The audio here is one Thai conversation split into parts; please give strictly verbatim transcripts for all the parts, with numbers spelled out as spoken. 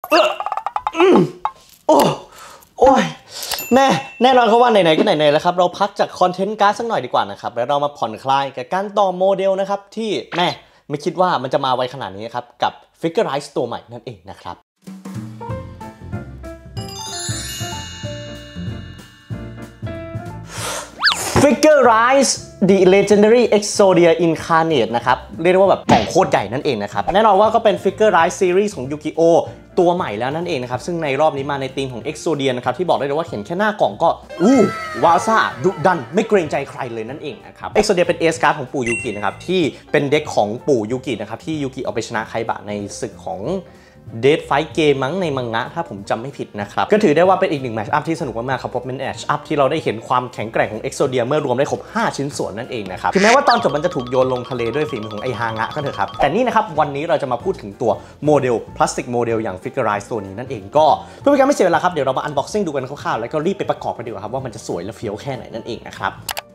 เอออืมโอ้โอ้ยแม่แน่นอนเขาว่าไหนๆก็ไหนๆแล้วครับเราพักจากคอนเทนต์การ์ดสักหน่อยดีกว่านะครับแล้วเรามาผ่อนคลายกับการต่อโมเดลนะครับที่แม่ไม่คิดว่ามันจะมาไวขนาดนี้ครับกับ Figurize ตัวใหม่นั่นเองนะครับFigurize The Legendary Exodia Incarnate นะครับเรียกได้ว่าแบบกล่องโคตรใหญ่นั่นเองนะครับแน่นอนว่าก็เป็น Figurize Series ของ Yu-Gi-Oh ตัวใหม่แล้วนั่นเองนะครับซึ่งในรอบนี้มาในธีมของ Exodia นะครับที่บอกได้เลยว่าเห็นแค่หน้ากล่องก็อู้วาซ่าดุดันไม่เกรงใจใครเลยนั่นเองนะครับ Exodia เป็น Ace Card ของปู่ยูกินะครับที่เป็นเด็กของปู่ยูกินะครับที่ยูกิเอาไปชนะไคบะในศึกของเดทไฟท์เกมมั้งในมังงะถ้าผมจำไม่ผิดนะครับก็ถือได้ว่าเป็นอีกหนึ่งแมตช์อัพที่สนุกมากๆครับเพราะเป็นแมตช์อัพที่เราได้เห็นความแข็งแกร่งของ Exodia เมื่อรวมได้ครบห้าชิ้นส่วนนั่นเองนะครับถึงแม้ว่าตอนจบมันจะถูกโยนลงทะเลด้วยฝีมือของไอฮางะก็เถอะครับแต่นี่นะครับวันนี้เราจะมาพูดถึงตัวโมเดลพลาสติกโมเดลอย่าง Figurize ตัวนี้นั่นเองก็เพื่อเป็นการไม่เสียเวลาครับเดี๋ยวเรามาอันบ็อกซิ่งดูกันคร่าวๆแล้วก็รีบไปประกอบกันดีกว่าครับว่ามันจะสวยและเฟี้ยวแค่ไหนนั่นเองนะครับ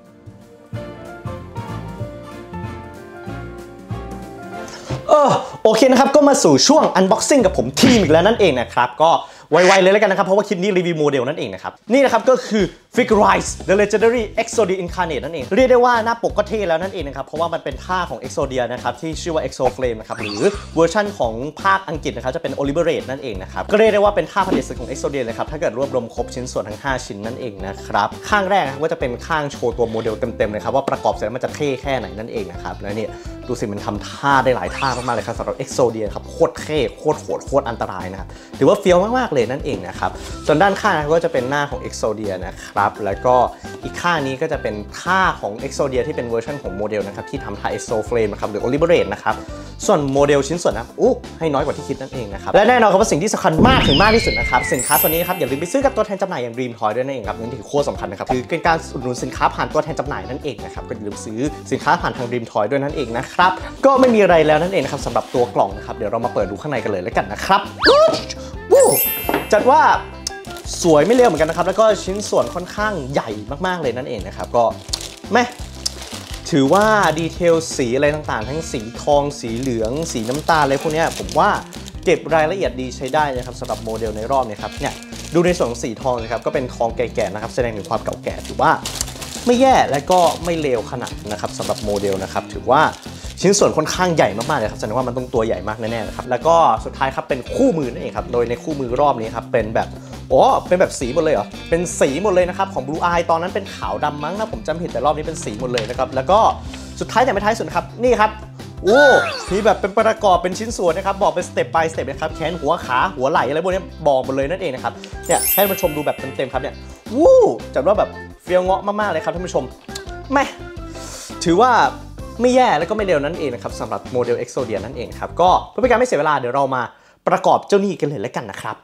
เออโอเคนะครับก็มาสู่ช่วง Unboxing กับผมทีมอีกแล้วนั่นเองนะครับก็ไวๆเลยแล้วกันนะครับเพราะว่าคลิปนี้รีวิวโมเดลนั่นเองนะครับนี่นะครับก็คือ Figurize The Legendary Exodia Incarnate นั่นเองเรียกได้ว่าหน้าปกก็เท่แล้วนั่นเองนะครับเพราะว่ามันเป็นท่าของ Exodia นะครับที่ชื่อว่า Exo Flame นะครับหรือเวอร์ชันของภาคอังกฤษนะครับจะเป็น Oliberate นั่นเองนะครับก็เรียกได้ว่าเป็นท่าผลิตศึกของ Exodia นะครับถ้าเกิดรวบรวมครบชิ้นส่วนทั้งห้าชิ้นนั่นเองนะครับข้างแรกก็จะเป็นข้างโชว์ตัวโมเดลเต็มๆเลยครับว่าประกอบเสร็จแล้วมันจะเท่แค่ไหนนั่นเองนะครับแล้วเนี่ยดูสิมันทำท่าได้หลายท่ามากๆเลยครับสำหรับ Exodia ครับโคตรเท่โคตรโหดโคตรอันตรายนะครับถือว่าเฟี้ยวมากๆเลยนั่นเองนะครับส่วนด้านข้างก็จะเป็นหน้าของ Exodia นะครับแล้วก็อีกข้างนี้ก็จะเป็นท่าของ Exodia ที่เป็นเวอร์ชันของโมเดลนะครับที่ทำท่า Exo Flame นะครับหรือ Oliberate นะครับส่วนโมเดลชิ้นส่วนนะอู้ให้น้อยกว่าที่คิดนั่นเองนะครับและแน่นอนครับว่าสิ่งที่สำคัญมากถึงมากที่สุดนะครับสินค้าตัวนี้นะครับอย่าลืมไปซื้อกับตัวแทนจำหน่ายอย่าง Dream Toy ด้วยนั่นเองครับนี่ถือโคตรสำคัญนะครับคือเป็นการอุดหนุนสินค้าผ่านตัวแทนจำหน่ายนั่นเองนะครับก็อย่าลืมซื้อสินค้าผ่านทาง Dream Toy ด้วยนั่นเองนะครับก็ไม่มีอะไรแล้วนั่นเองนะครับสำหรับตัวกล่องนะครับเดี๋ยวเรามาเปิดดูข้างในกันเลยแล้วกันนะครับวู้จัดว่าสวยไม่เลวเหมือนกันนะครับแล้วก็ชิ้นส่วนค่อนข้างใหญ่มากๆเลยนั่นเองนะครับก็แม่ถือว่าดีเทลสีอะไรต่างๆทั้งสีทองสีเหลืองสีน้ำตาลอะไรพวกนี้ผมว่าเก็บรายละเอียดดีใช้ได้นะครับสำหรับโมเดลในรอบนี้ครับเนี่ยดูในส่วนของสีทองนะครับก็เป็นทองแก่ๆนะครับแสดงถึงความเก่าแก่ถือว่าไม่แย่และก็ไม่เลวขนาดนะครับสำหรับโมเดลนะครับถือว่าชิ้นส่วนค่อนข้างใหญ่มากๆเลยครับแสดงว่ามันต้องตัวใหญ่มากแน่ๆนะครับแล้วก็สุดท้ายครับเป็นคู่มือนั่นเองครับโดยในคู่มือรอบนี้ครับเป็นแบบอ๋อเป็นแบบสีหมดเลยเหรอเป็นสีหมดเลยนะครับของ Blue Eye ตอนนั้นเป็นขาวดำมั้งนะผมจำผิดแต่รอบนี้เป็นสีหมดเลยนะครับแล้วก็สุดท้ายแต่ไม่ท้ายสุดครับนี่ครับโอ้มีแบบเป็นประกอบเป็นชิ้นส่วนนะครับบอกเป็นสเต็ป by สเต็ปนะครับแขนหัวขาหัวไหล่อะไรพวกนี้บอกหมดเลยนั่นเองนะครับเนี่ยให้ท่านผู้ชมดูแบบเต็มๆครับเนี่ยวู้จัดว่าแบบเฟี้ยวเงาะมากๆเลยครับท่านผู้ชมแม่ถือว่าไม่แย่แล้วก็ไม่เร็วนั่นเองนะครับสำหรับโมเดล Exodia นั่นเองครับก็เพื่อเป็นการไม่เสียเวลาเดี๋ยวเรามาประกอบเจ้านี่กันเลยแล้วกันนะครับ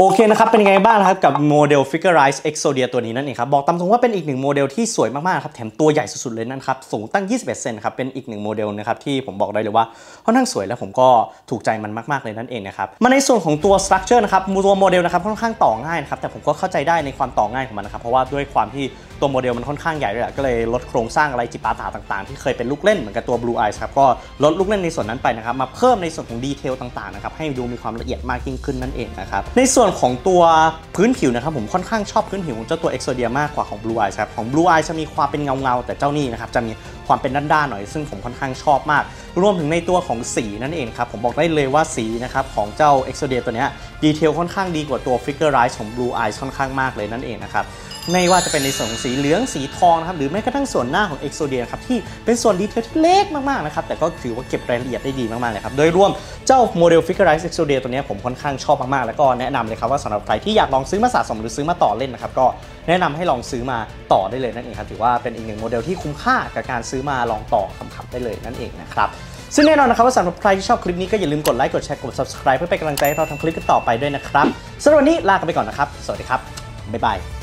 โอเคนะครับเป็นยังไงบ้างครับกับโมเดล Figurize Exodia ตัวนี้นั่นเองครับบอกตามตรงว่าเป็นอีกหนึ่งโมเดลที่สวยมากๆครับแถมตัวใหญ่สุดๆเลยนะครับสูงตั้งยี่สิบเอ็ดเซนครับเป็นอีกหนึ่งโมเดลนะครับที่ผมบอกได้เลยว่าค่อนข้างสวยและผมก็ถูกใจมันมากๆเลยนั่นเองนะครับมาในส่วนของตัว structure นะครับตัวโมเดลนะครับค่อนข้างต่อง่ายนะครับแต่ผมก็เข้าใจได้ในความต่อง่ายของมันนะครับเพราะว่าด้วยความที่ตัวโมเดลมันค่อนข้างใหญ่ด้วยก็เลยลดโครงสร้างอะไรจิปาถะต่างๆที่เคยเป็นลูกเล่นเหมือนกับตัว Blue Eyes ครับก็ลดลูกเล่นในส่วนนั้นไปนะครับมาเพิ่มในส่วนของดีเทลต่างๆนะครับให้ดูมีความละเอียดมากยิ่งขึ้นนั่นเองนะครับในส่วนของตัวพื้นผิวนะครับผมค่อนข้างชอบพื้นผิวของเจ้าตัว Exodia มากกว่าของ Blue Eyes ครับของ Blue Eyes จะมีความเป็นเงาๆแต่เจ้านี่นะครับจะมีความเป็นด้านๆหน่อยซึ่งผมค่อนข้างชอบมากรวมถึงในตัวของสีนั่นเองครับผมบอกได้เลยว่าสีนะครับของเจ้า Exodia ตัวนี้ดีเทลค่อนข้างดีกว่าตัว Figurize ของ Blue Eyes ค่อนข้างมากเลยนั่นเองนะครับไม่ว่าจะเป็นในส่วนของสีเหลืองสีทองนะครับหรือแม้กระทั่งส่วนหน้าของ Exodia ครับที่เป็นส่วนดีเทลที่เล็กมากๆนะครับแต่ก็ถือว่าเก็บรายละเอียดได้ดีมากๆเลยครับโดยรวมเจ้าโมเดล Figurize Exodia ตัวนี้ผมค่อนข้างชอบมากๆแล้วก็แนะนำเลยครับว่าสำหรับใครที่อยากลองซื้อมาสะสมหรือซื้อมาต่อเล่นนะครับก็แนะนำให้ลองซื้อมาต่อได้เลยนั่นเองครับถือว่าเป็นอีกหนึ่งโมเดลที่คุ้มค่ากับการซื้อมาลองต่อขำๆได้เลยนั่นเองนะครับซึ่งแน่นอนนะครับว่าสำหรับใครที่ชอบคลิปนี้ก็อย่าลืมกดไลค์กดแชร์กด ซับสไครบ์ เพื่อเป็นกำลังใจให้เราทำคลิปกันต่อไปด้วยนะครับสำหรับวันนี้ลากันไปก่อนนะครับสวัสดีครับบ๊ายบาย